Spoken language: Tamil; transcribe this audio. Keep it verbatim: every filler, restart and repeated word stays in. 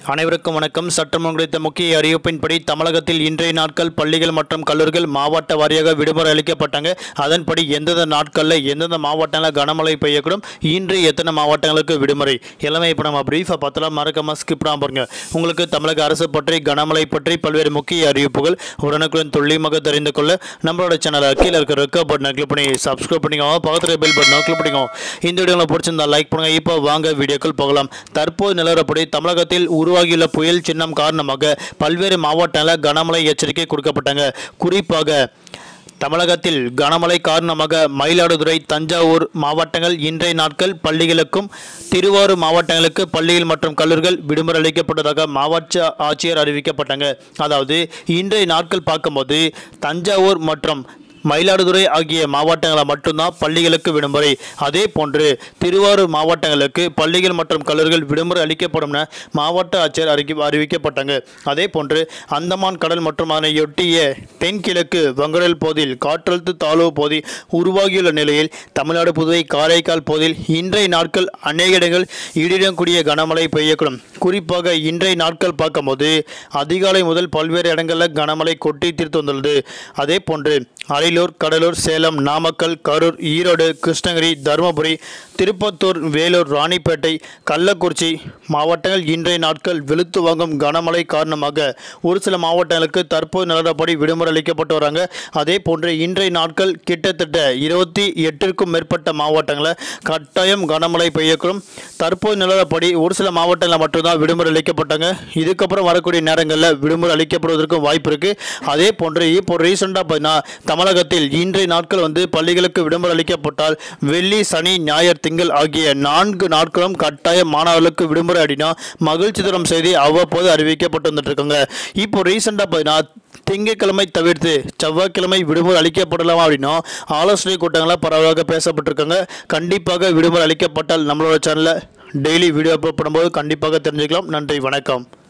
அனைவருக்கும் வணக்கம். சட்டமன்றம் குறித்த முக்கிய அறிவிப்பின்படி தமிழகத்தில் இன்றைய நாட்கள் பள்ளிகள் மற்றும் கல்லூரிகள் மாவட்ட வாரியாக விடுமுறை அளிக்கப்பட்டாங்க. அதன்படி எந்தெந்த நாட்களில் எந்தெந்த மாவட்டங்களில் கனமழை பெய்யக்கூடும், இன்று எத்தனை மாவட்டங்களுக்கு விடுமுறை எல்லாமே இப்போ நம்ம பிரீஃபாக பார்த்தலாம். மறக்காம ஸ்கிப் பண்ணாம பாருங்க. உங்களுக்கு தமிழக அரசு பற்றி கனமழை பற்றி பல்வேறு முக்கிய அறிவிப்புகள் உடனுக்குடன் துல்லியமாக தெரிந்து கொள்ள நம்மளோட சேனலை கீழே இருக்கிற ரெக்க பட்டனை கிளிக் பண்ணி சப்ஸ்கிரைப் பண்ணிக்கோங்க. பக்கத்தில் பெல் பட்டனை கிளிக் பண்ணிக்கோங்க. இந்த வீடியோவில் பிடிச்சிருந்தா லைக் பண்ணுங்க. இப்போ வாங்க வீடியோக்கள் போகலாம். தற்போது நிலவரப்படி தமிழகத்தில் உருவாகியுள்ள புயல் சின்னம் காரணமாக பல்வேறு மாவட்டங்களில் கனமழை எச்சரிக்கை கொடுக்கப்பட்டாங்க. குறிப்பாக தமிழகத்தில் கனமழை காரணமாக மயிலாடுதுறை, தஞ்சாவூர் மாவட்டங்கள் இன்றைய நாட்கள் பள்ளிகளுக்கும், திருவாரூர் மாவட்டங்களுக்கு பள்ளிகள் மற்றும் கல்லூரிகள் விடுமுறை அளிக்கப்பட்டதாக மாவட்ட ஆட்சியர் அறிவிக்கப்பட்டாங்க. அதாவது இன்றைய நாட்கள் பார்க்கும்போது தஞ்சாவூர் மற்றும் மயிலாடுதுறை ஆகிய மாவட்டங்களில் மட்டும்தான் பள்ளிகளுக்கு விடுமுறை. அதே போன்று திருவாரூர் மாவட்டங்களுக்கு பள்ளிகள் மற்றும் கல்லூரிகள் விடுமுறை அளிக்கப்படும் என மாவட்ட ஆட்சியர் அறிக்கை அறிவிக்கப்பட்டாங்க. அதே போன்று அந்தமான் கடல் மற்றும் அதனையொட்டிய தென்கிழக்கு வங்கடல் பகுதியில் காற்றழுத்த தாழ்வு பகுதி உருவாகியுள்ள நிலையில் தமிழ்நாடு, புதுவை, காரைக்கால் பகுதியில் இன்றைய நாட்கள் அநேக இடங்கள் இடியுடன் கனமழை பெய்யக்கூடும். குறிப்பாக இன்றைய நாட்கள் பார்க்கும்போது அதிகாலை முதல் பல்வேறு இடங்களில் கனமழை கொட்டி தீர்த்து வந்துள்ளது. அதே போன்று அரியலூர், கடலூர், சேலம், நாமக்கல், கரூர், ஈரோடு, கிருஷ்ணகிரி, தருமபுரி, திருப்பத்தூர், வேலூர், ராணிப்பேட்டை, கள்ளக்குறிச்சி மாவட்டங்கள் இன்றைய நாட்கள் வெளுத்து வாங்கும் கனமழை காரணமாக ஒரு சில மாவட்டங்களுக்கு தற்போது நிலவரப்படி விடுமுறை அளிக்கப்பட்டு வராங்க. அதே போன்று இன்றைய நாட்கள் கிட்டத்தட்ட இருபத்தி எட்டிற்கும் மேற்பட்ட மாவட்டங்களில் கட்டாயம் கனமழை பெய்யக்கூடும். தற்போது நிலவரப்படி ஒரு சில மாவட்டங்களில் மட்டும்தான் விடுமுறை அளிக்கப்பட்டாங்க. இதுக்கப்புறம் வரக்கூடிய நேரங்களில் விடுமுறை அளிக்கப்படுவதற்கும் வாய்ப்பு இருக்குது. அதே போன்று இப்போ ரீசெண்டாக பார்த்தீங்கன்னா தமிழகத்தில் இன்றைய நாட்கள் வந்து பள்ளிகளுக்கு விடுமுறை அளிக்கப்பட்டால் வெள்ளி, சனி, ஞாயிறு, திங்கள் ஆகிய நான்கு நாட்களும் கட்டாயம் மாணவர்களுக்கு விடுமுறை அடினா மகிழ்ச்சி தரும் செய்தி அவ்வப்போது அறிவிக்கப்பட்டு வந்துட்டு இருக்காங்க. இப்போ ரீசெண்டாக பார்த்தீங்கன்னா திங்கட்கிழமை தவிர்த்து செவ்வாய்க்கிழமை விடுமுறை அளிக்கப்படலாம் அப்படின்னா ஆலோசனை கூட்டங்களாக பரவலாக பேசப்பட்டிருக்காங்க. கண்டிப்பாக விடுமுறை அளிக்கப்பட்டால் நம்மளோட சேனலில் டெய்லி வீடியோ அப்லோட் பண்ணும்போது கண்டிப்பாக தெரிஞ்சுக்கலாம். நன்றி, வணக்கம்.